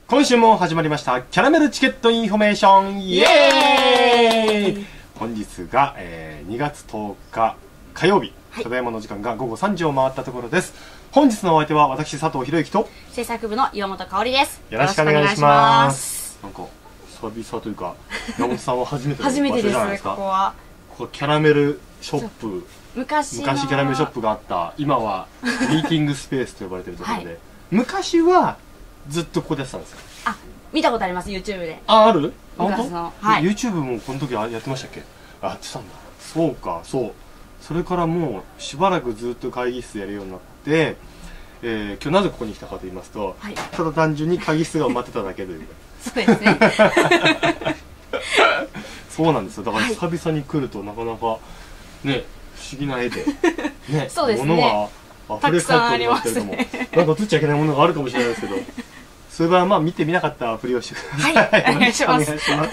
今週も始まりましたキャラメルチケットインフォメーション、イエーイ。本日が、2月10日火曜日、ただいまの時間が午後3時を回ったところです。本日のお相手は私佐藤博之と制作部の岩本香織です。 よろしくお願いします。なんか久々というか山本さんは初めての場所じゃないですか。 ここはキャラメルショップ、 昔キャラメルショップがあった、今はミーティングスペースと呼ばれているところで、昔はずっとここでやってたんですよ。 あ、見たことあります、 YouTube で。 ある？ 昔の、 はい。YouTube もこの時やってましたっけ？やってたんだ。そうか、そう。それからもうしばらくずっと会議室やるようになって、今日なぜここに来たかと言いますと、はい、ただ単純に会議室が埋まってただけという。 そうですね。 そうなんですよ。だから久々に来るとなかなかね、不思議な絵でね、 そうですね、 物が溢れ返っておりますけれども、なんか映っちゃいけないものがあるかもしれないですけど、そういう場合はまあ見てみなかったふりをしてください。 はい、お願いします。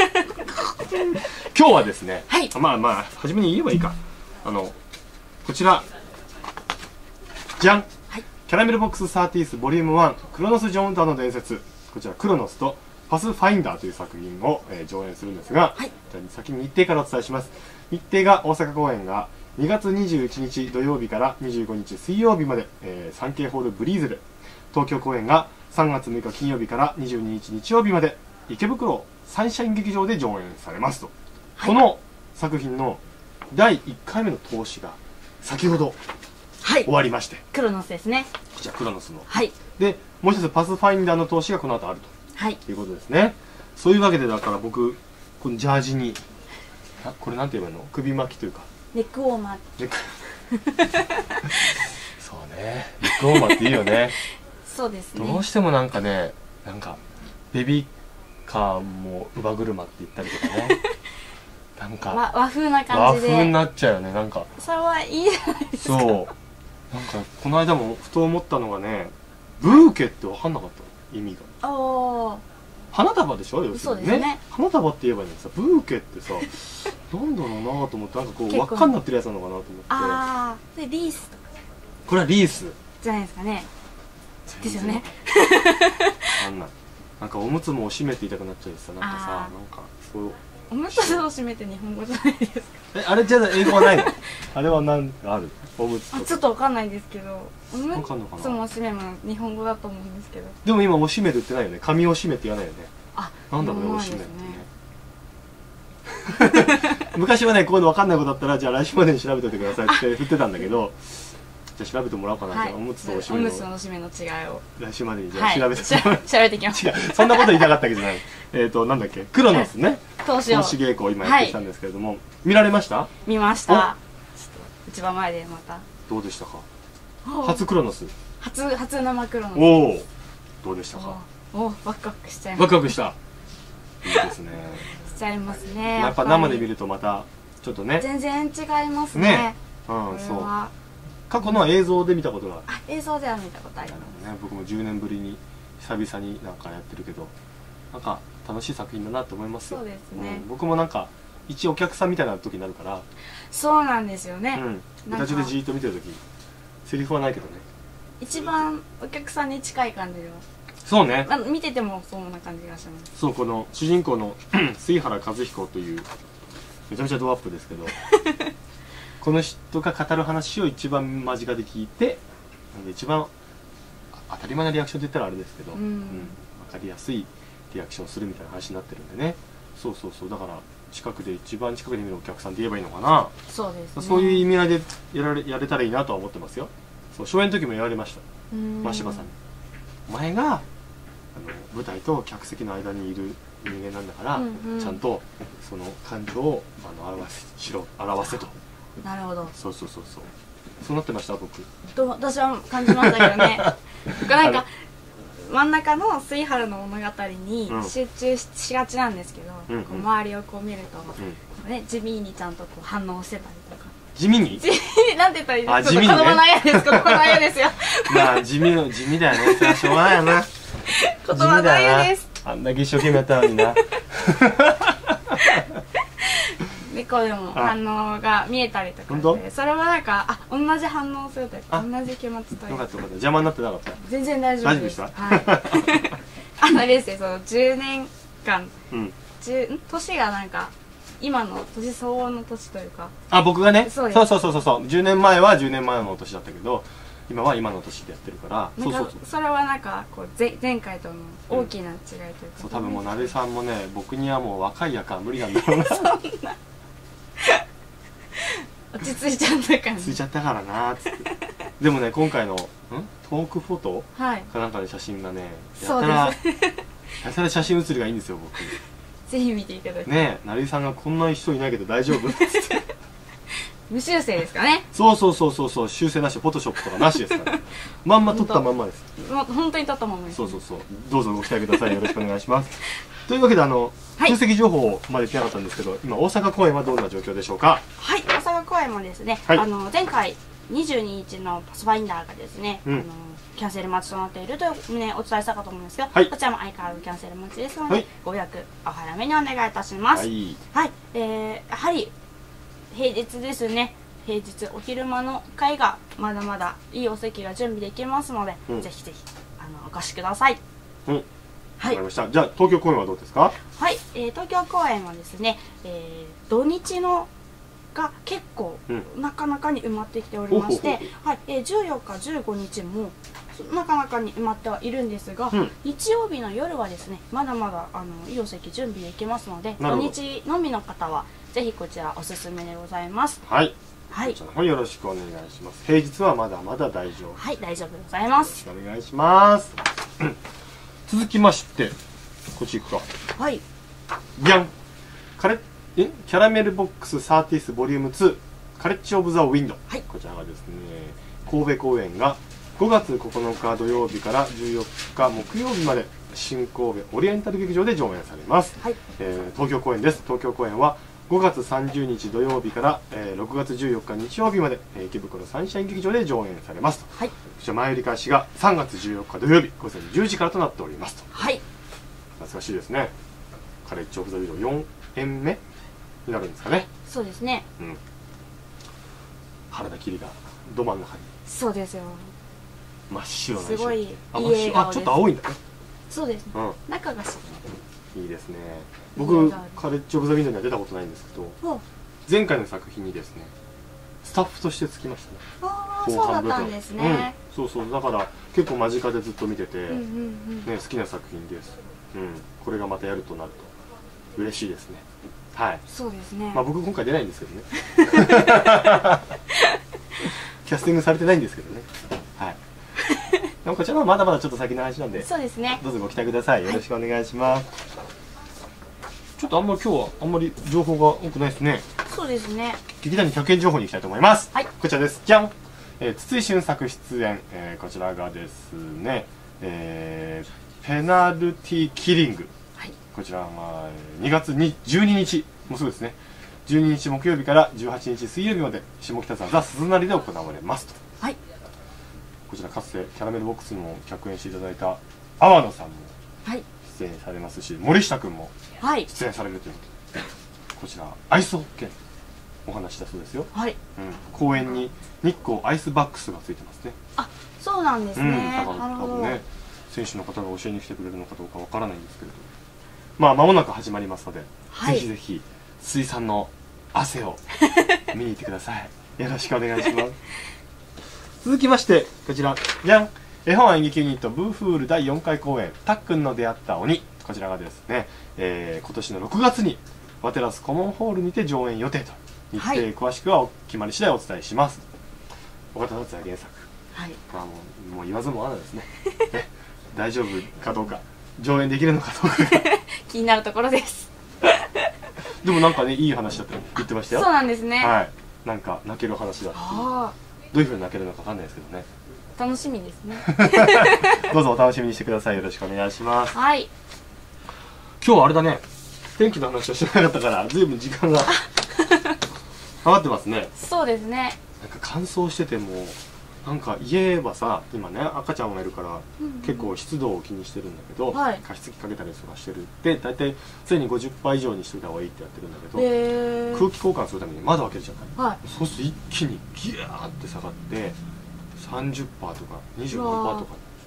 今日はですね、 はい、 まあ初めに言えばいいか、こちらじゃん、はい、キャラメルボックス30th ボリューム1クロノス・ジョーンターの伝説。こちらクロノスとパスファインダーという作品を、上演するんですが、はい、じゃあ先に日程からお伝えします。日程が大阪公演が2月21日土曜日から25日水曜日まで、サンケイホールブリーズル。東京公演が3月6日金曜日から22日日曜日まで池袋サンシャイン劇場で上演されますと、はい、この作品の第1回目の投資が先ほど、はい、終わりまして、 クロノスですね。 こちらクロノスの、 はい、 でもう一つパスファインダーの投資がこの後あると、はい、いうことですね。そういうわけで、だから僕このジャージにこれなんて言えばいいの、首巻きというかネックウォーマー。 そうね、ネックウォーマーっていいよね。 そうですね。 どうしてもなんかね、なんかベビーカーも乳母車って言ったりとかね。なんか和風な感じで。 和風になっちゃうよね、なんか。 それはいいじゃないですか。 そう。なんかこの間もふと思ったのがね、ブーケって分かんなかった意味が。 ああ。 花束でしょ、要するにね。 そうですね。 花束って言えばいいのにさ、ブーケってさ、なんだろうなと思って、なんかこう輪っかになってるやつなのかなと思って。 ああ、それリースとか。 これはリースじゃないですかね。ですよね。 なんかおむつも閉めていたくなっちゃうしさ、なんかさ、なんかそう。 おむつを閉めて日本語じゃないですか。 あれじゃあ英語はないの？あれはなんかある？おむつとか。 ちょっとわかんないんですけど、おむつも閉めも日本語だと思うんですけど。 でも今お閉めるってないよね。髪を閉めって言わないよね。あ、なんだろうね、お閉めってね。昔はね、こういうのわかんないことだったら、じゃあ来週までに調べておいてくださいって振ってたんだけど、じゃあ調べてもらおうかな。じゃあおむつとお閉めの。 おむつのお閉めの違いを。 来週までにじゃあ調べて調べてきます。 違う、そんなこと言いたかったわけじゃない。なんだっけ、クロノスね。投資稽古を今やってきたんですけれども、見られました？ 見ました。ちょっと一番前でまた。 どうでしたか？初クロノス。 初生クロノス。 おお。どうでしたか？ ワクワクしちゃいます。 ワクワクした。いいですね。 しちゃいますね。 やっぱ生で見るとまたちょっとね。 全然違いますね。 うん、そう。過去の映像で見たことがある。 映像では見たことあります。 僕も10年ぶりに久々になんかやってるけど、なんか楽しい作品だなと思いますよ。 そうですね。 僕もなんか一お客さんみたいな時になるから。 そうなんですよね。 舞台上でじーっと見てる時、セリフはないけどね。一番お客さんに近い感じは。 そうね。 見ててもそんな感じがします。 そう、この主人公の杉原和彦というめちゃめちゃドアップですけど、この人が語る話を一番間近で聞いて、一番当たり前なリアクションって言ったらあれですけど、分かりやすいリアクションするみたいな話になってるんでね。そう、だから一番近くで見るお客さんって言えばいいのかな。 そうですね。 そういう意味合いでやれたらいいなとは思ってますよ。そう、初演の時も言われました。真柴さんに。お前が舞台と客席の間にいる人間なんだから、ちゃんとその感情を表せと。 なるほど。 そうなってました僕。 私は感じましたけどね。なんか真ん中の杉原の物語に集中しがちなんですけど、周りをこう見るとね、地味にちゃんとこう反応してたりとか。 地味に？ なんて言ったらいいですか？ 地味にね。 子供の親です。子供の親ですよ。 まあ地味だよね。それはしょうがないよな。 子供の親です。 あんだけ一生懸命やったのにな。 結構でも反応が見えたりとかして、それはなんか同じ反応するというか同じ気持ちというか。 よかった。邪魔になってなかった？ 全然大丈夫です。 大丈夫でした？ ですね、その10年間、 うん、 年がなんか今の年相応の年というか、 あ、僕がね、 そう 10年前は10年前の年だったけど、今は今の年でやってるから、 それはなんかこう前回との大きな違いというか、 そう、多分もうなべさんもね、僕にはもう若い役は無理なんだろうな。そんな落ち着いちゃったから、 ついちゃったからなーっつって。でもね、今回のトークフォトかなんかの写真がね、やたら写真写りがいいんですよ、僕。 ぜひ見ていただきたい。 ねえ、成井さんがこんな人いないけど大丈夫っつって無修正ですかね。 そう修正なし、フォトショップとかなしですからまんま撮ったまんまです。 本当に撮ったまんまです。 そうどうぞご期待ください。よろしくお願いしますというわけで空席情報まで来なかったんですけど、今大阪公演はどんな状況でしょうか。 はい、大阪公演もですね、前回22日のパスファインダーがですね、キャンセル待ちとなっているという旨お伝えしたかと思うんですが、こちらも相変わらずキャンセル待ちですので、ご予約お早めにお願いいたします。やはり平日ですね、平日お昼間の会がまだまだいいお席が準備できますので、ぜひぜひお越しください。 わかりました。じゃあ東京公演はどうですか。 はい、東京公演はですね、土日のが結構、なかなかに埋まってきておりまして、14日15日もなかなかに埋まってはいるんですが、日曜日の夜はですね、まだまだいいお席準備できますので、土日のみの方はぜひこちらおすすめでございます。 はい、よろしくお願いします。平日はまだまだ大丈夫。 はい、大丈夫でございます。 よろしくお願いします。続きましてこっち行くか。 はい、 じゃん、キャラメルボックスサーティスボリューム2カレッジオブザウィンド、こちらがですね、神戸公演が5月9日土曜日から14日木曜日まで新神戸オリエンタル劇場で上演されます。東京公演です。東京公演は5月30日土曜日から、6月14日日曜日まで、池袋サンシャイン劇場で上演されますと。そして前売り開始が3月14日土曜日午前10時からとなっておりますと。懐かしいですね。カレッジオブザウィンド4演目になるんですかね。 そうですね。 原田桐がど真ん中に。 そうですよ。 真っ白なすごいいい笑顔です。ちょっと青いんだね。 そうですね。中が白いいですね。僕カレッジオブザウィンドには出たことないんですけど、前回の作品にですねスタッフとしてつきましたね。 そうだったんですね。 だから結構間近でずっと見てて好きな作品です。これがまたやるとなると嬉しいですね。 そうですね。 僕今回出ないんですけどね。キャスティングされてないんですけどね。でもこちらはまだまだちょっと先の話なんで、 そうですね。 どうぞご期待ください。よろしくお願いします。ちょっと今日はあんまり情報が多くないですね。 そうですね。 劇団に100円情報に行きたいと思います。こちらです。じゃん。筒井俊作出演、こちらがですね、ペナルティキリング。こちらが2月12日、もうすぐですね。12日木曜日から18日水曜日まで下北沢ザ・鈴なりで行われますと。こちらかつてキャラメルボックスにも客演していただいた阿波野さんも出演されますし、森下君も出演されるということで、こちらアイスホッケーお話だそうですよ。公演に日光アイスバックスがついてますね。 そうなんですね。 なるほどね。選手の方が教えに来てくれるのかどうかわからないんですけれど、間もなく始まりますので、ぜひぜひ水さんの汗を見に行ってください。よろしくお願いします。続きましてこちらじゃん、絵本演劇ユニットブーフール第4回公演たっくんの出会った鬼、こちらがですね、今年の6月にワテラスコモンホールにて上演予定と。日程詳しくは決まり次第お伝えします。岡田達也原作、もう言わずもがなですね。大丈夫かどうか、上演できるのかどうか気になるところです。 でもなんかね、いい話だって言ってましたよ。 そうなんですね。 なんか泣ける話だって。どういうふうに泣けるのかわかんないですけどね。 楽しみですね。 どうぞお楽しみにしてください。よろしくお願いします。 今日はあれだね、天気の話をしなかったからずいぶん時間がかかってますね。 そうですね。 なんか乾燥してても、なんか家はさ、今ね赤ちゃんがいるから結構湿度を気にしてるんだけど、加湿器かけたりとかしてるって大体常に50%以上にしといた方がいいってやってるんだけど、空気交換するために窓開けちゃったり、そうすると一気にギャーって下がって 30% とか 25% とか、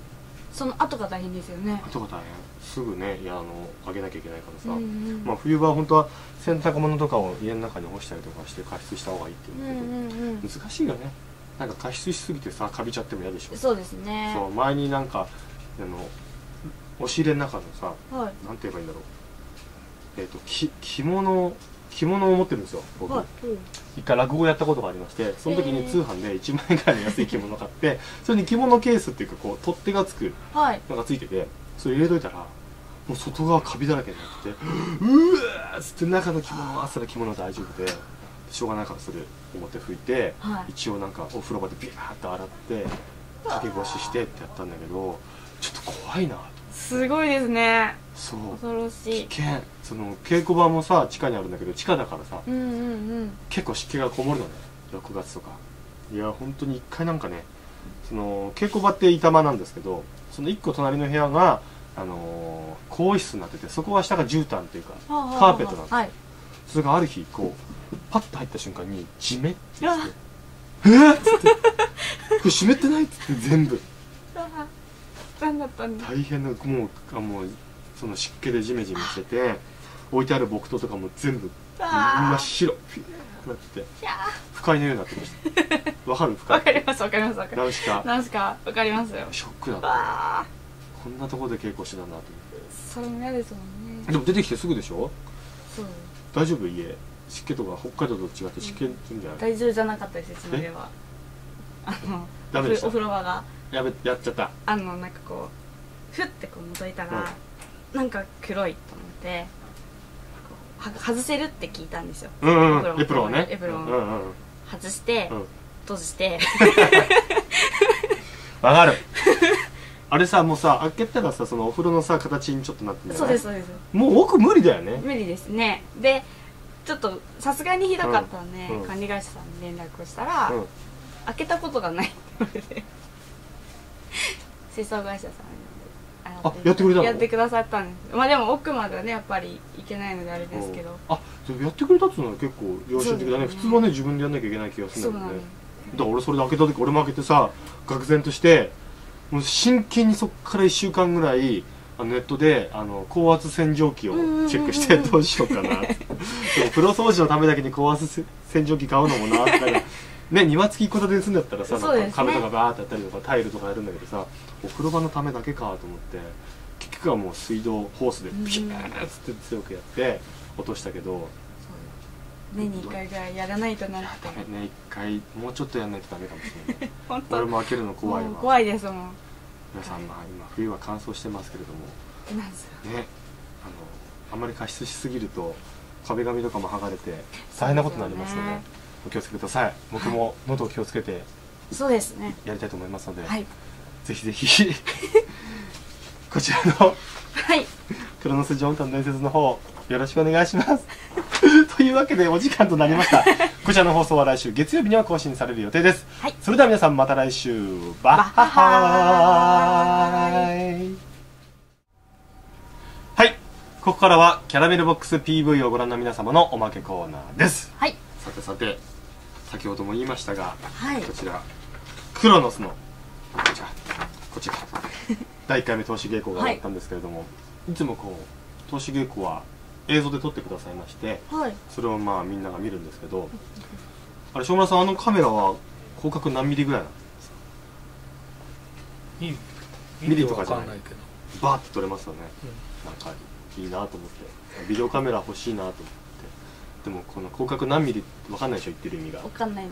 その後が大変ですよね。 後が大変、すぐねあげなきゃいけないからさ、 うんうん、 まあ冬場は本当は洗濯物とかを家の中に干したりとかして加湿した方がいいって言うんだけど、難しいよね。なんか加湿しすぎてさカビちゃっても嫌でしょ。 そうですね。 そう前になんか押し入れの中のさ、 はい、 なんて言えばいいんだろう、着物を持ってるんですよ僕、はい、一回落語やったことがありまして、その時に通販で1万円ぐらいの安い着物を買って、それに着物ケースっていうかこう取っ手がつくのがついてて、それ入れといたらもう外側カビだらけになってて、うわーっつって中の着物は朝の着物大丈夫でしょうがないからそれ表拭いて、はい、一応なんかお風呂場でビャーって洗ってかけ干ししてってやったんだけど、ちょっと怖いなと。 すごいですね。 そう、 恐ろしい。 危険。その稽古場もさ地下にあるんだけど、地下だからさ、結構湿気がこもるのね、6月とか。いや本当に一回なんかね、その稽古場って板間なんですけど、その1個隣の部屋が更衣室になってて、そこは下が絨毯っていうかカーペットなんです、はい、それがある日こうパッと入った瞬間にジメッてして「っ!」つって「これ湿ってない?」っつって全部何だったんだ。 大変な、もうその湿気でジメジメしてて、置いてある木刀とかも全部真っ白ピューなって不快のようになってました。わかる？不快。 わかりますわかります。 ナウシカわかりますよ。 ショックだった。こんなところで稽古してたんだと思って。 それも嫌ですもんね。 でも出てきてすぐでしょ。 そう。 大丈夫？家湿気とか北海道と違って湿気いいんじゃない？ 大丈夫じゃなかったです、それは。 ダメでした。 お風呂場がやっちゃった。 なんかこうふってこう覗いたら、なんか黒いと思って外せるって聞いたんですよ。 エプロンをね。 エプロン外して閉じて。 わかる。あれさ、もうさ開けたらさ、そのお風呂のさ形にちょっとなってるじゃない？ そうですそうです。 もう奥無理だよね。 無理ですね。でちょっとさすがにひどかったんで、管理会社さんに連絡をしたら、開けたことがないって言われて、清掃会社さんにやってくれたの？ やってくださったんです。まあでも奥まではねやっぱり行けないのであれですけど、 やってくれたっていうのは結構良心的だね。普通はね自分でやんなきゃいけない気がするんだよね。だから俺それで開けた時、俺も開けてさ愕然として、もう真剣にそっから1週間ぐらいネットで高圧洗浄機をチェックしてどうしようかなって。でも風呂掃除のためだけに高圧洗浄機買うのもなって。ね、庭付き一戸建てに住んだったらさ、なんか壁とかバーってやったりとかタイルとかやるんだけどさ、お風呂場のためだけかと思って、結局はもう水道ホースでピューッつって強くやって落としたけど、 年に1回ぐらいやらないとなって。 ね、1回もうちょっとやらないとダメかもしれない。俺も開けるの怖いわ。 怖いですもん。 皆さん、今冬は乾燥してますけれどもね、あんまり加湿しすぎると壁紙とかも剥がれて大変なことになりますので、お気をつけください。僕も喉を気をつけてそうですねやりたいと思いますので、 はい、 ぜひぜひこちらのクロノス・ジョンタの伝説の方よろしくお願いしますというわけでお時間となりました。こちらの放送は来週月曜日には更新される予定です、はい、それでは皆さんまた来週、バッハハーイ。はい、ここからはキャラメルボックス PV をご覧の皆様のおまけコーナーです。 はい、 さて先ほども言いましたが、 はい、 こちらクロノスのこちら第1回目投資稽古が終わったんですけれども、はい、いつもこう投資稽古は映像で撮ってくださいまして、はい、それをまあみんなが見るんですけど、あれ正村さん、カメラは広角何ミリぐらいなんですか？ミリとかじゃないけどバーって撮れますよね、なんかいいなと思ってビデオカメラ欲しいなと思って。でもこの広角何ミリ分かんないでしょ、言ってる意味が。 分かんない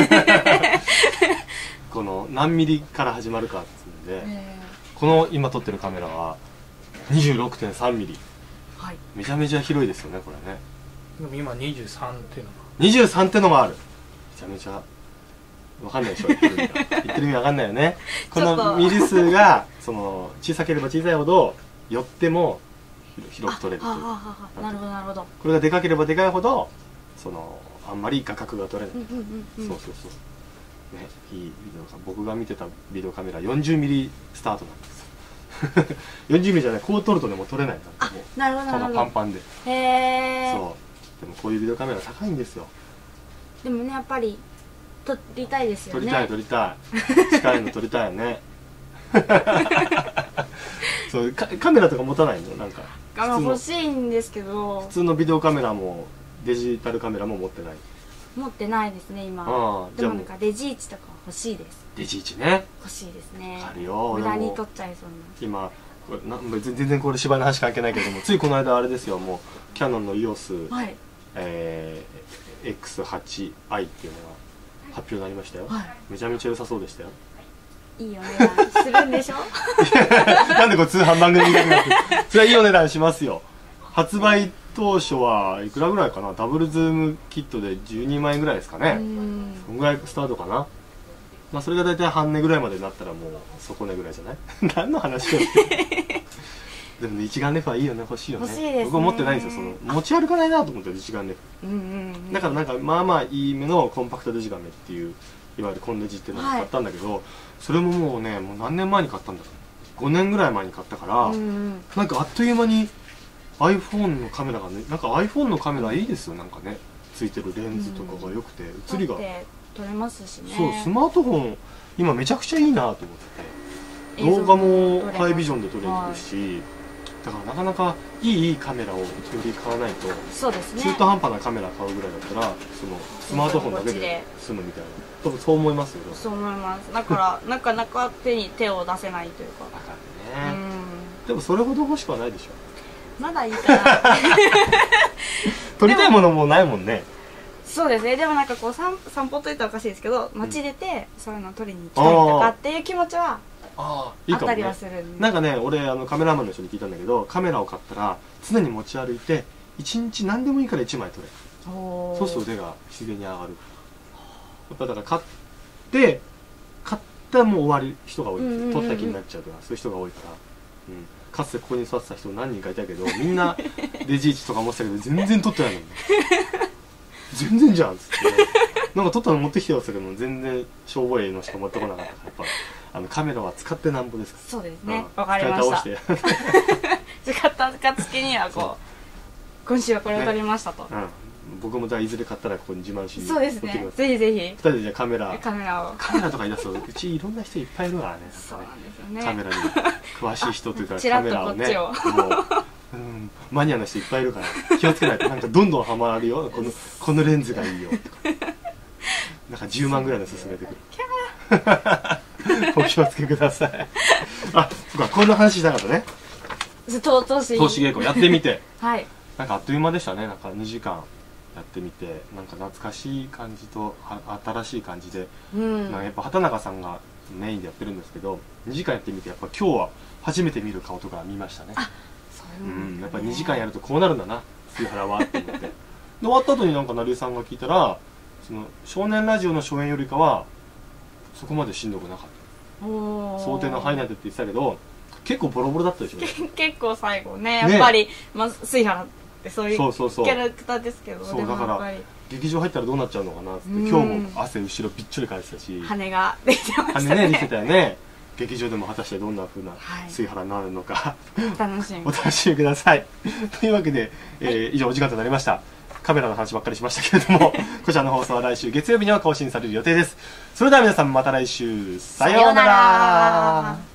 この何ミリから始まるかっつうんで、この今撮ってるカメラは 26.3 ミリ、はい、めちゃめちゃ広いですよねこれね。 でも今23っていうのが 23ってのもある。めちゃめちゃ分かんないでしょ、言ってる意味が。言ってる意味分かんないよね。このミリ数がその小さければ小さいほど寄っても広く撮れるという。 なるほどなるほど。 これがでかければでかいほどあんまり画角が取れない。そうそうそうね、いいビデオさん、僕が見てたビデオカメラ40ミリスタートなんですよ40ミリじゃない、こう撮るとねもう撮れない。 なるほどなるほど。 パンパンで。 へえ。 そうでもこういうビデオカメラ高いんですよ。 でもねやっぱり撮りたいですよね。 撮りたい近いの撮りたいよねそうカメラとか持たないの？なんか欲しいんですけど、 普通のビデオカメラもデジタルカメラも持ってない？ 持ってないですね今。でもなんかデジイチとか欲しいです。 デジイチね、 欲しいですね。 あるよ。 無駄に撮っちゃいそうな。今全然これ芝居の話関係ないけども、ついこの間あれですよ、もうキヤノンの EOS、はい、X8i っていうのが発表になりましたよ、はい、めちゃめちゃ良さそうでしたよ。 いいお値段するんでしょなんでこれ通販番組みたいになってそれはいいお値段しますよ。発売当初はいくらぐらいかな、ダブルズームキットで12万円ぐらいですかね。そんぐらいスタートかな。まあそれが大体半値ぐらいまでになったらもう底値ぐらいじゃない何の話をでもね、一眼レフはいいよね、欲しいよね。 欲しいですね。 僕は持ってないんですよ、持ち歩かないなと思って一眼レフ。だからなんかまあまあいい目のコンパクトデジカメっていういわゆるコンデジっていうのを買ったんだけど、それももうね、もう何年前に買ったんだろう、5年ぐらい前に買ったから、なんかあっという間に iPhone のカメラがね、なんか iPhone のカメラいいですよ、なんかね、ついてるレンズとかが良くて、写りが撮れますしね。 そう、スマートフォン今めちゃくちゃいいなと思ってて、動画もハイビジョンで撮れるし、だからなかなかいいカメラをより買わないと、 そうですね、 中途半端なカメラ買うぐらいだったらそのスマートフォンだけで済むみたいな、多分そう思いますよ。 そう思います。だからなかなか手を出せないというか。だからね、でもそれほど欲しくはないでしょ。 まだいいかな撮りたいものもないもんね。 そうですね。でもなんかこう散歩といったらおかしいですけど、街出てそういうのを撮りに行きたいとかっていう気持ちはあったりはするんで。 なんかね、俺カメラマンの人に聞いたんだけど、カメラを買ったら常に持ち歩いて1日何でもいいから1枚撮れ、そうすると腕が自然に上がる。やっぱだから買ったらもう終わり人が多い、撮った気になっちゃうとか、そういう人が多いから、かつてここに座ってた人何人かいたけど、みんなデジイチとか持ってたけど全然撮ってないのに全然じゃんっつってなんか撮ったの持ってきてよって言ったけど全然しょぼいのしか持ってこなかったから、やっぱカメラは使ってなんぼですから。 そうですね、わかりました。使った暁にはこう今週はこれを撮りましたと。 僕もじゃあいずれ買ったらここに自慢しに。 そうですね、ぜひぜひ 2人でじゃあカメラをカメラとか言い出すとうちいろんな人いっぱいいるからね。 そうなんですよね、 カメラに詳しい人というかカメラをね、マニアな人いっぱいいるから気をつけないと、なんかどんどんハマるよ、このレンズがいいよとかなんか10万ぐらいで勧めてくるお気をつけください。あ、そうか、こんな話したかったね。 投資稽古やってみてはい、 なんかあっという間でしたね。なんか2時間やってみて、なんか懐かしい感じと新しい感じで、なんかやっぱ畑中さんがメインでやってるんですけど、2時間やってみてやっぱ今日は初めて見る顔とか見ましたね。やっぱ2時間やるとこうなるんだな、杉原はって思ってで終わった後になんか成井さんが聞いたら、その少年ラジオの初演よりかはそこまでしんどくなかった、想定の範囲内でって言ってたけど結構ボロボロだったでしょ結構最後ね、やっぱり杉原ってそういうキャラクターですけど、 そうだから劇場入ったらどうなっちゃうのかなって、今日も汗後ろびっちょりかいてたし、 羽ができてましたね。 羽ねできてたよね。劇場でも果たしてどんな風な杉原になるのか、 お楽しみください。というわけで、以上お時間となりました。カメラの話ばっかりしましたけれどもこちらの放送は来週月曜日には更新される予定です。それでは皆さんまた来週、さようなら。